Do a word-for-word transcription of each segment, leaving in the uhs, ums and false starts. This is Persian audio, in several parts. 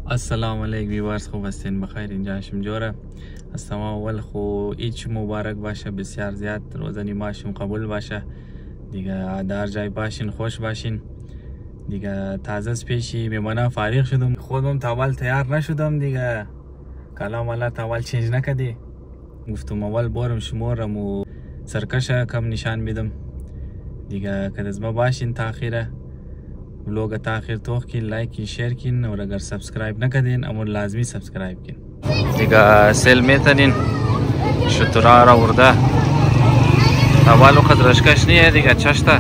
السلام علیکم ویوارز، خوب هستین؟ بخیر؟ اینجا هاشم جوره هستم. اول خو ایچ مبارک باشه، بسیار زیاد روزنی ماشم قبول باشه دیگه. در جای باشین، خوش باشین دیگه. تازه از پیشی میمانه فارغ شدم، خودم تاول تیار نشدم دیگه. کلام الله تاول چینج نکدی، گفتم اول بارم شمارم و سرکش کم نشان میدم دیگه. که از ما باشین تاخیره व्लॉग تاخیر توخ کن، لایک کن، شیر کن और अगर सब्सक्राइब نکردین امور لازمی सब्सक्राइब کن دیگه. سیل میتنین شطورا را ورده اولو خد رشکش نیه دیگه. چشته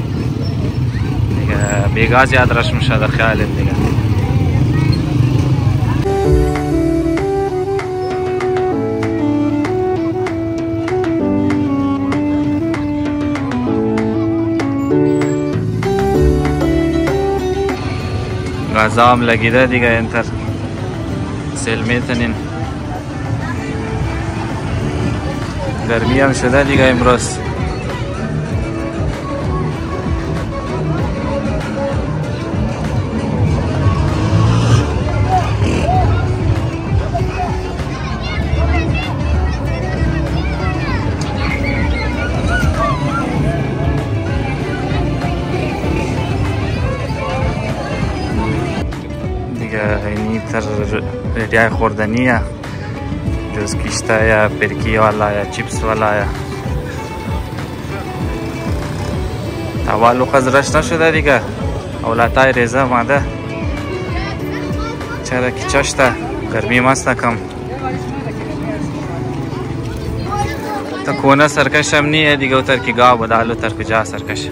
دیگه بیگاز یاد رش میشه در خیالیم دیگه. غذا هم لگیده دیگه. انتر سیل میتنین، گرمی هم شده دیگه امروز. اینی تر ریای خوردنیه، جز کشته یا پرکی والا یا چیپس والا یا تاوالو خزرش نشده دیگه. اولاتای ریزه ماده چرا که چشته گرمی مست کم. تا کونه سرکش هم نیه دیگه. و ترکی گاه بدالو تر کجا سرکش.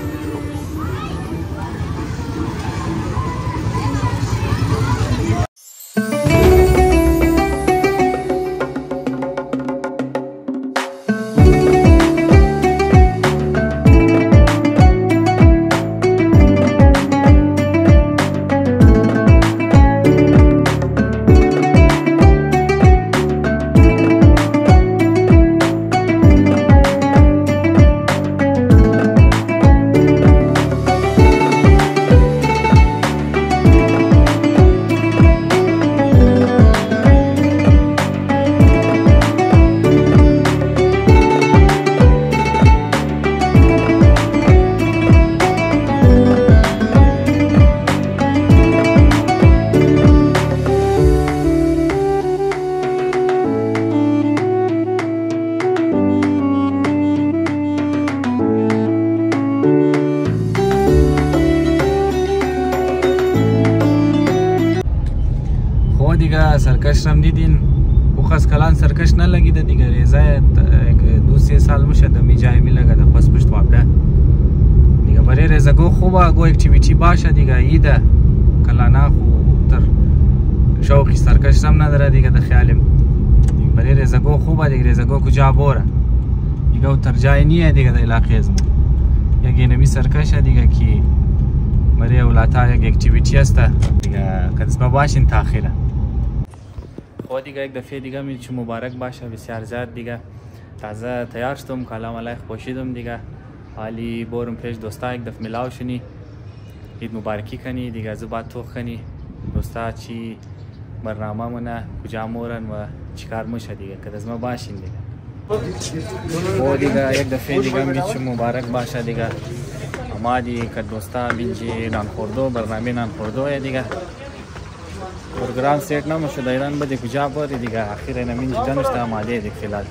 دیگه سرکش رم دیدین بخواست کلان سرکش نلگیده دیگه. ریزه دو سه سال میشه دمی جای میلگه ده پس پشت وابده دیگه. برای ریزه گو خوبه، گو اکتیویتی باشه دیگه. ایده کلانا خو تر شوقی سرکش رم نداره دیگه ده خیالیم دیگه. برای ریزه گو خوبه دیگه. ریزه گو کجا بوره دیگه و تر جای نیه دیگه ده علاقه ازمون. یک اینمی سرکشه دیگه که برای اولاتا یک اکتیویتی هسته دیگه. کدسمه باشین تاخیره خود دیگه. یک دفعه دیگه میل چه مبارک باشه بسیار زیاد دیگه. تازه تیار شدم، کلام علیک پوشیدم دیگه. حالی بورم پیش دوستا یک دفعه ملاو شنی، عید مبارکی کنی دیگه. زباد توخ کنی دوستا چی برنامه منه کجا مورن و چیکار میشه دیگه. که از ما باشین دیگه. خود دیگه یک دفعه دیگه میل چه مبارک باشه دیگه. اما دی که دوستا بینجی نان خوردو برنامه نان خوردو دیگه. پروگرام سیٹ نموشد ایران بده کجا باری دیگه. اخیر این اینجا دانشته آماده دیگه فیلال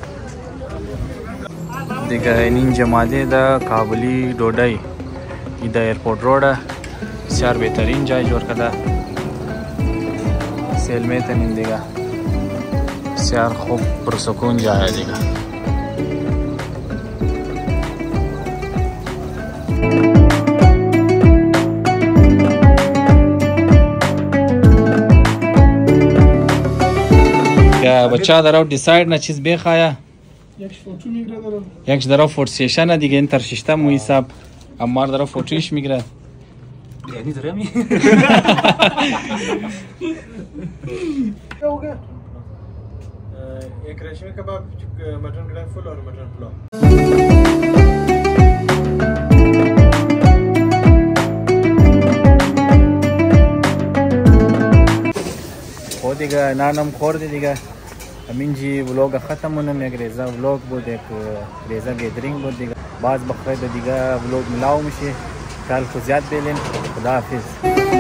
دیگه. این اینجا آماده ده کابلی دودای ایده ایرپورت روده. بسیار بهترین جای جور کده. سیل میتنین دیگه. بسیار خوب پرسکون جای دیگه. بچه دارو دیساید نه چیز بخواه یکش فوتو میگره دارو یکش دارو فوت سیشنه دیگه. این تر ششته مو حساب امار دارو فوتویش میگره. بریانی داره می एक रेशमी कबाब मटन कढ़ाई फुल और मटन पुलाव। خود دیگه نانم خورده دیگه همینجی ولوگ ختم کنم. یک ریزه ولوگ بود، یک ریزه گیدرینگ بود دیگه. باز بخیر دیگه ولوگ ملاو میشه. کال کو زیاد بیلین. خداحافظ.